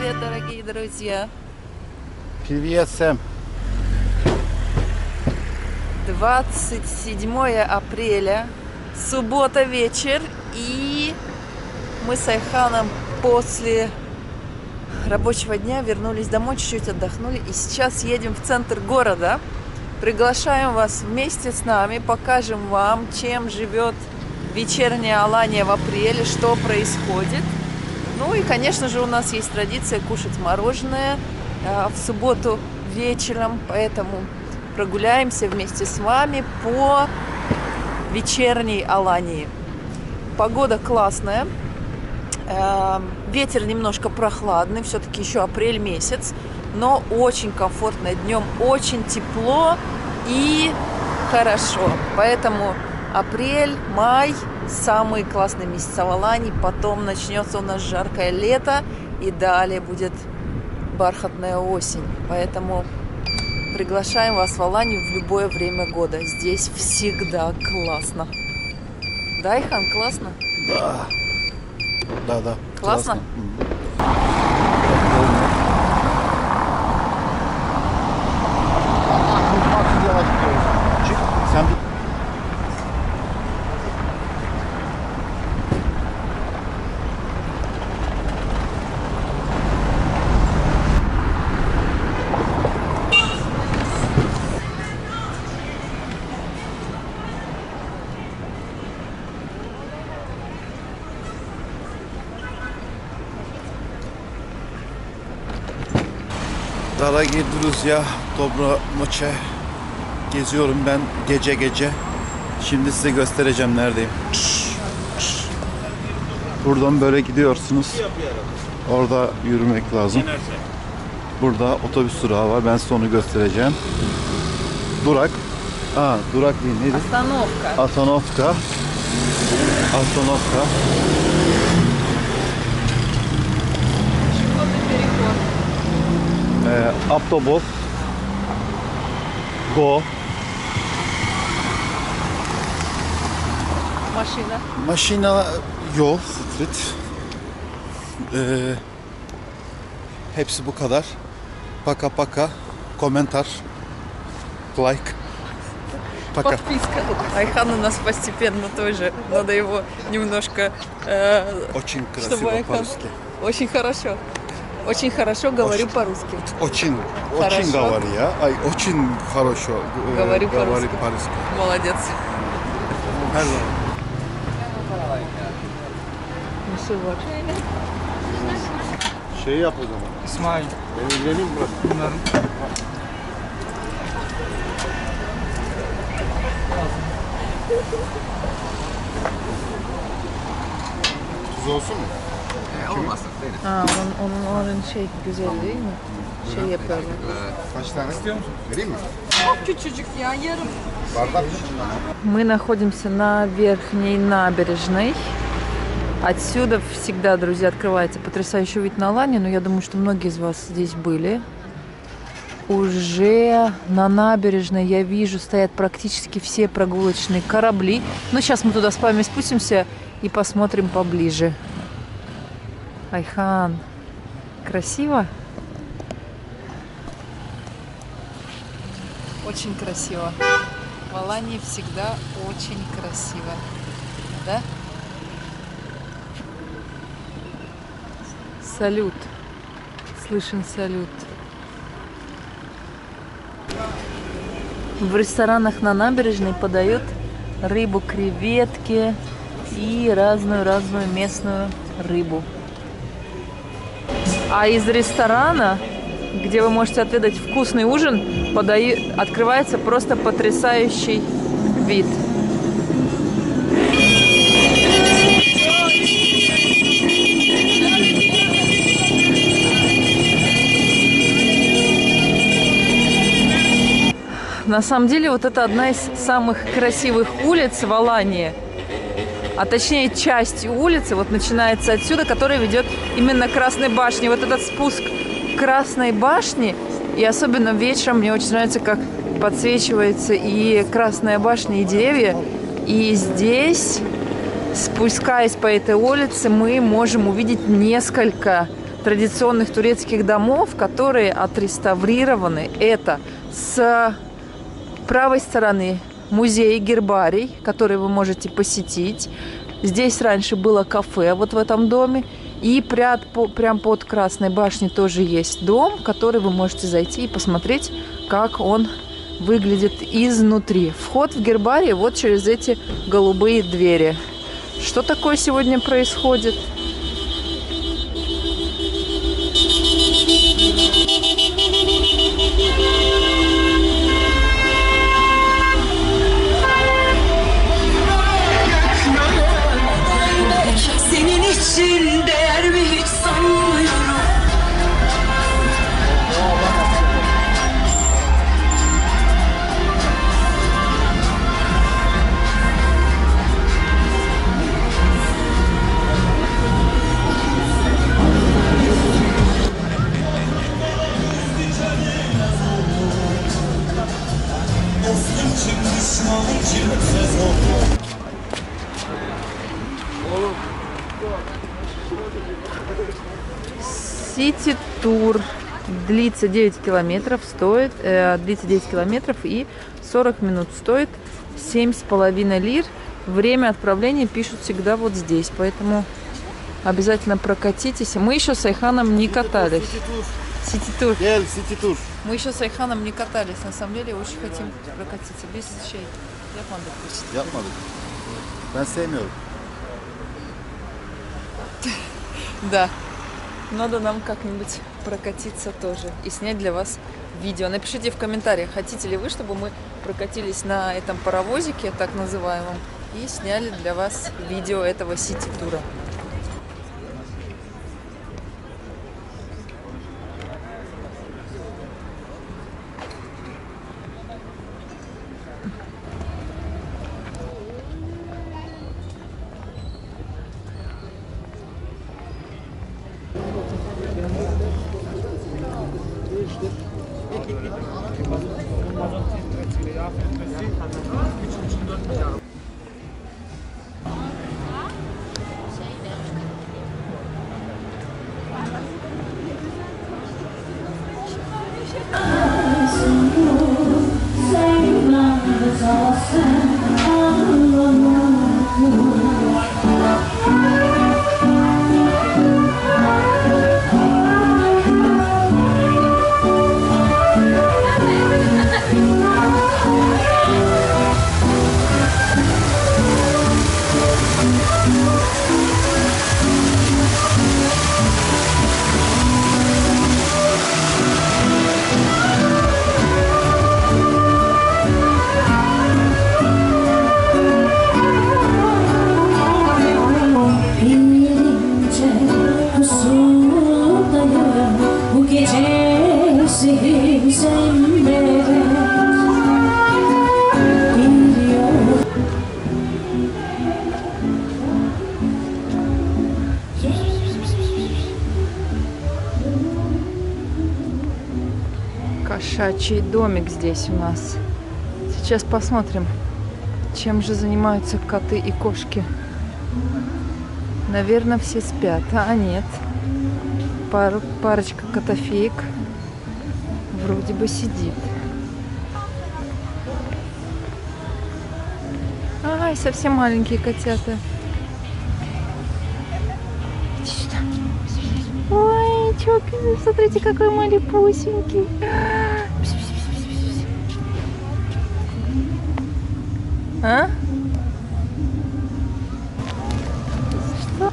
привет, дорогие друзья! Привет, Сэм! 27 апреля, суббота вечер, и мы с Айханом после рабочего дня вернулись домой, чуть-чуть отдохнули, и сейчас едем в центр города. Приглашаем вас вместе с нами, покажем вам, чем живет вечерняя Алания в апреле, что происходит. Ну и, конечно же, у нас есть традиция кушать мороженое в субботу вечером, поэтому прогуляемся вместе с вами по вечерней Алании. Погода классная, ветер немножко прохладный, все-таки еще апрель месяц, но очень комфортно, днем очень тепло и хорошо. Поэтому апрель, май – самые классные месяца в Алании, потом начнется у нас жаркое лето и далее будет бархатная осень. Поэтому приглашаем вас в Аланию в любое время года. Здесь всегда классно. Да, Айхан, классно? Да. Да. Классно? Daragie друзья, доброй ночи. Geziyorum ben gece. Şimdi size göstereceğim neredeyim. Buradan böyle gidiyorsunuz. Orada yürümek lazım. Burada otobüs durağı var. Ben size onu göstereceğim. Durak. Durak değil. Neydi? Остановка. Остановка. Автобус. Go. Машина, yol, street. Hepsi bu kadar. Пока. Komentar. Like. Пока. Подписка. Айхан у нас постепенно тоже. Надо его немножко... Очень красиво по-русски. Очень хорошо говорю по-русски. Очень Хорошо. говорю я. Очень хорошо Говорю по-русски. Молодец. Her zaman. Şey yap o zaman. İsmail. Ben ilgileneyim bırak. Bunların. Tuz olsun mu? Olmasın. Onun şey güzel değil mi? Şey yapıyorlar. Kaç tane? İstiyor musun? Vereyim mi? Çok küçücük ya, yarım. Bardak. Мы находимся на верхней набережной. Отсюда всегда, друзья, открывается потрясающий вид на Аланию, но я думаю, что многие из вас здесь были. Уже на набережной я вижу, стоят практически все прогулочные корабли. Но сейчас мы туда с вами спустимся и посмотрим поближе. Айхан, красиво? Очень красиво. В Алании всегда очень красиво. Да? Салют. Слышен салют. В ресторанах на набережной подают рыбу, креветки и разную местную рыбу. А из ресторана, где вы можете отведать вкусный ужин, открывается просто потрясающий вид. На самом деле, вот это одна из самых красивых улиц в Алании. А точнее, часть улицы вот начинается отсюда, которая ведет именно к Красной башне. Вот этот спуск к Красной башне, и особенно вечером мне очень нравится, как подсвечивается и Красная башня, и деревья. И здесь, спускаясь по этой улице, мы можем увидеть несколько традиционных турецких домов, которые отреставрированы. Это с правой стороны музей гербарий, который вы можете посетить. Здесь раньше было кафе вот в этом доме. И прям под Красной башней тоже есть дом, в который вы можете зайти и посмотреть, как он выглядит изнутри. Вход в гербарий вот через эти голубые двери. Что такое сегодня происходит? Senin için değer mi hiç sanmıyorum. Dostum kim düşman kim sezon. Сити-тур длится 9 километров, стоит, длится 9 километров и 40 минут, стоит 7,5 лир. Время отправления пишут всегда вот здесь, поэтому обязательно прокатитесь. Мы еще с Айханом не катались. Сити-тур. Сити-тур. Мы еще с Айханом не катались, на самом деле очень хотим прокатиться. Без şey yapmadık biz. Yapmadık. Ben sevmiyorum. Да. Надо нам как-нибудь прокатиться тоже и снять для вас видео. Напишите в комментариях, хотите ли вы, чтобы мы прокатились на этом паровозике, так называемом, и сняли для вас видео этого сити-тура. Кошачий домик здесь у нас. Сейчас посмотрим, чем же занимаются коты и кошки. Наверное, все спят. А нет. Парочка котофеек вроде бы сидит. Ай, совсем маленькие котята. Иди сюда. Ой, чё, смотрите, какой малепусенький. А? Что?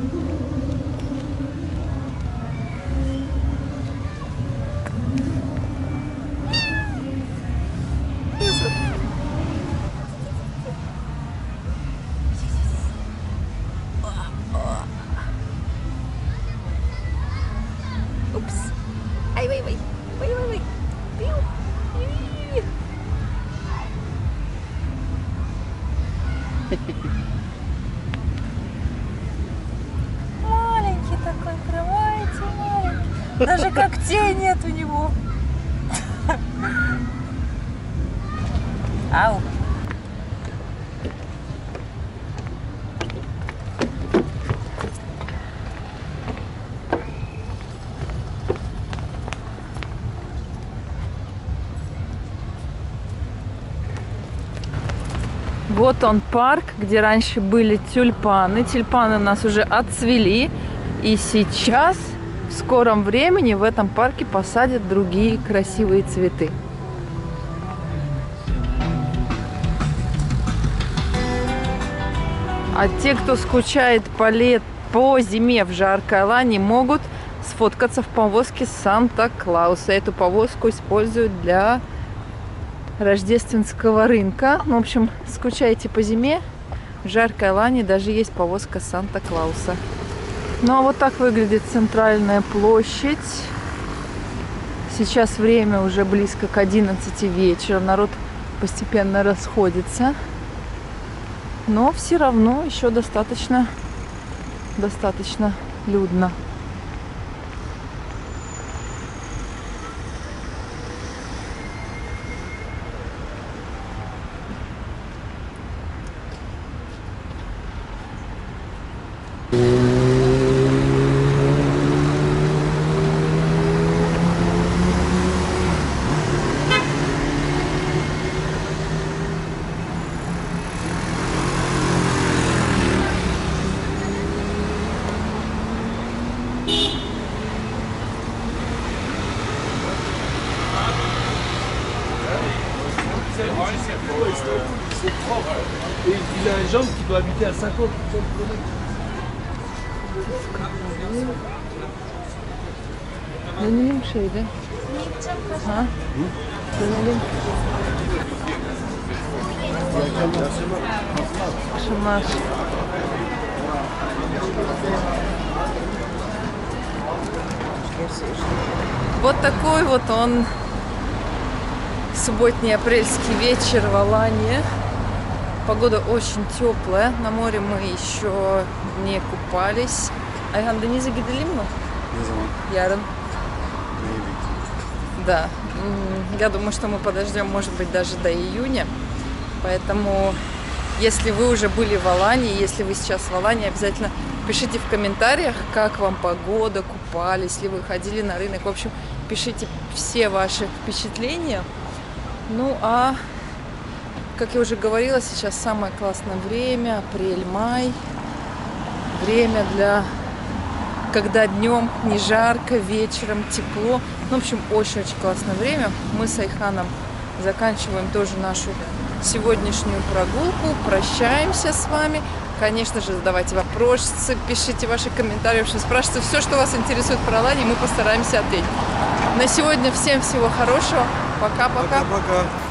Упс. Ай, вай. Пиу. Маленький такой, открывается маленький. Даже когтей нет у него. Ау. Вот он парк, где раньше были тюльпаны. Тюльпаны у нас уже отцвели. И сейчас, в скором времени, в этом парке посадят другие красивые цветы. А те, кто скучает по зиме в жаркой Алании, могут сфоткаться в повозке Санта-Клауса. Эту повозку используют для рождественского рынка. Ну, в общем, скучаете по зиме, в жаркой Алании даже есть повозка Санта-Клауса. Ну, а вот так выглядит центральная площадь. Сейчас время уже близко к 11 вечера. Народ постепенно расходится. Но все равно еще достаточно людно. Et il a un jambe qui doit habiter à 50 km. Dönelim şeyde. Ha? Dönelim. Şunlar. Вот такой вот он субботний апрельский вечер в Алании. Погода очень теплая. На море мы еще не купались. Ayhan, denize gidelim mi? Ne zaman? Yarın. Maybe. Да. Я думаю, что мы подождем, может быть, даже до июня. Поэтому, если вы уже были в Алании, если вы сейчас в Алании, обязательно пишите в комментариях, как вам погода, купались ли вы, ходили на рынок. В общем, пишите все ваши впечатления. Ну, а, как я уже говорила, сейчас самое классное время, апрель-май. Время для... когда днем не жарко, вечером тепло. Ну, в общем, очень-очень классное время. Мы с Айханом заканчиваем тоже нашу сегодняшнюю прогулку. Прощаемся с вами. Конечно же, задавайте вопросы, пишите ваши комментарии, спрашивайте все, что вас интересует про Аланию, мы постараемся ответить. На сегодня всем всего хорошего. Пока-пока. Пока-пока.